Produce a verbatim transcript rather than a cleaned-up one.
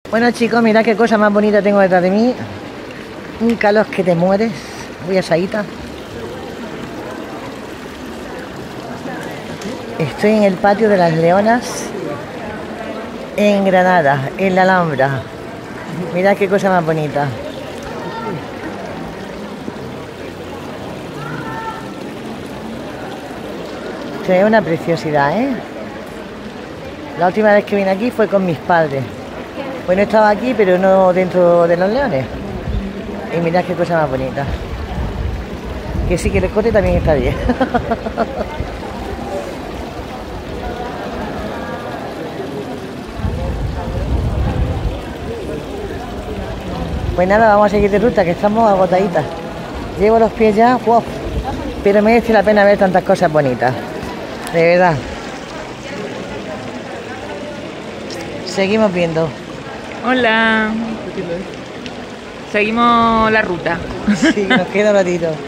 Bueno chicos, mirad qué cosa más bonita tengo detrás de mí. Un calor que te mueres. Voy a Saíta. Estoy en el patio de las Leonas, en Granada, en la Alhambra. Mirad qué cosa más bonita. Es una preciosidad, ¿eh? La última vez que vine aquí fue con mis padres. Bueno, estaba aquí, pero no dentro de los leones. Y mirad qué cosa más bonita. Que sí, que el escote también está bien. Pues nada, vamos a seguir de ruta, que estamos agotaditas. Llevo los pies ya, wow, pero merece la pena ver tantas cosas bonitas. De verdad. Seguimos viendo. Hola. Seguimos la ruta. Sí, nos queda un ratito.